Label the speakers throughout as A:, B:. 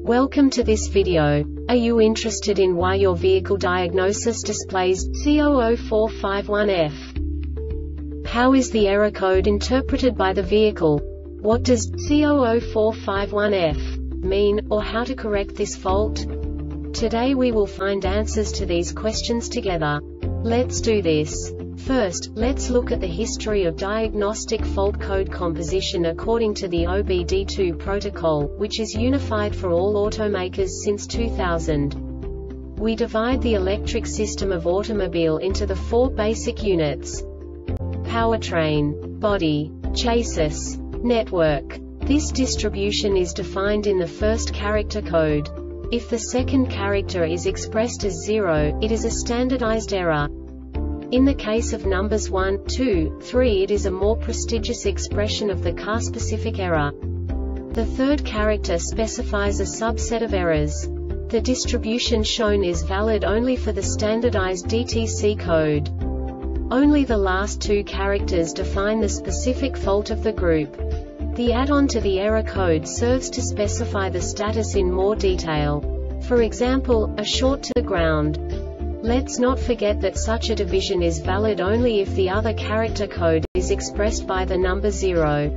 A: Welcome to this video. Are you interested in why your vehicle diagnosis displays C00451F? How is the error code interpreted by the vehicle? What does C00451F mean, or how to correct this fault? Today we will find answers to these questions together. Let's do this. First, let's look at the history of diagnostic fault code composition according to the OBD2 protocol, which is unified for all automakers since 2000. We divide the electric system of automobile into the four basic units: powertrain, body, chassis, network. This distribution is defined in the first character code. If the second character is expressed as 0, it is a standardized error. In the case of numbers 1, 2, 3, it is a more prestigious expression of the car-specific error. The third character specifies a subset of errors. The distribution shown is valid only for the standardized DTC code. Only the last two characters define the specific fault of the group. The add-on to the error code serves to specify the status in more detail. For example, a short to the ground. Let's not forget that such a division is valid only if the other character code is expressed by the number 0.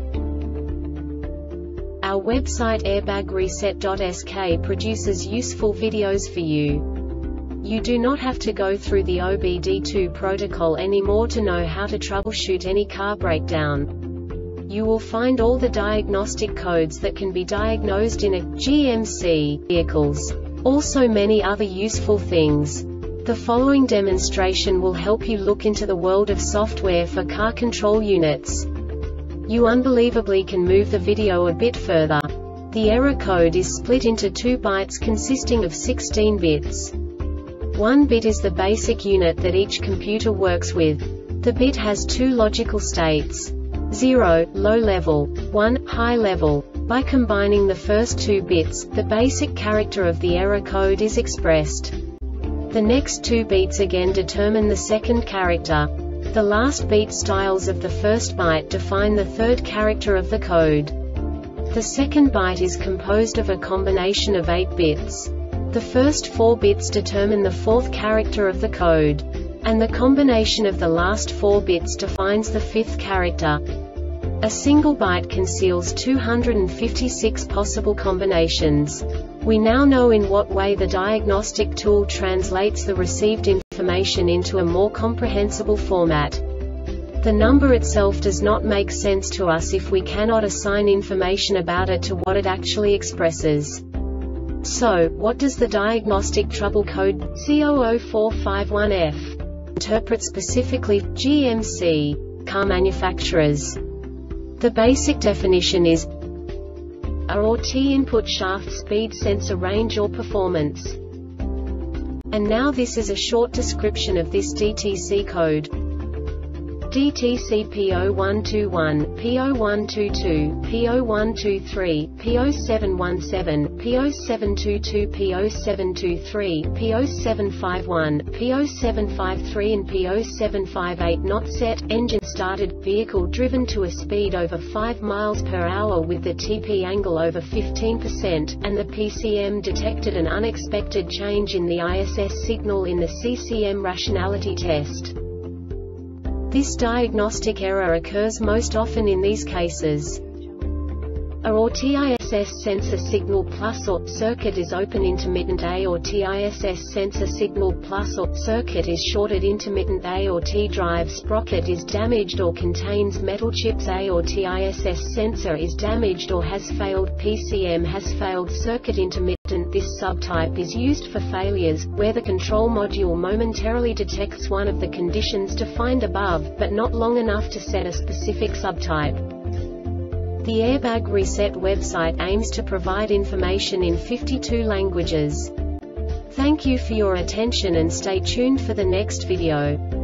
A: Our website airbagreset.sk produces useful videos for you. You do not have to go through the OBD2 protocol anymore to know how to troubleshoot any car breakdown. You will find all the diagnostic codes that can be diagnosed in a GMC vehicles. Also many other useful things. The following demonstration will help you look into the world of software for car control units. You unbelievably can move the video a bit further. The error code is split into 2 bytes consisting of 16 bits. 1 bit is the basic unit that each computer works with. The bit has 2 logical states: 0, low level, 1, high level. By combining the first 2 bits, the basic character of the error code is expressed. The next 2 beats again determine the second character. The last beat styles of the first byte define the third character of the code. The second byte is composed of a combination of 8 bits. The first 4 bits determine the fourth character of the code. And the combination of the last 4 bits defines the fifth character. A single byte conceals 256 possible combinations. We now know in what way the diagnostic tool translates the received information into a more comprehensible format. The number itself does not make sense to us if we cannot assign information about it to what it actually expresses. So, what does the diagnostic trouble code C00451F interpret specifically for GMC car manufacturers? The basic definition is A or T input shaft speed sensor range or performance. And now this is a short description of this DTC code. DTC P0121, P0122, P0123, P0717, P0722, P0723, P0751, P0753 and P0758. Not set, engine started, vehicle driven to a speed over 5 miles per hour with the TP angle over 15%, and the PCM detected an unexpected change in the ISS signal in the CCM rationality test. This diagnostic error occurs most often in these cases. A or TISS sensor signal plus or circuit is open intermittent. A or TISS sensor signal plus or circuit is shorted intermittent. A or T drive sprocket is damaged or contains metal chips. A or TISS sensor is damaged or has failed. PCM has failed circuit intermittent. This subtype is used for failures, where the control module momentarily detects one of the conditions defined above, but not long enough to set a specific subtype. The Airbag Reset website aims to provide information in 52 languages. Thank you for your attention and stay tuned for the next video.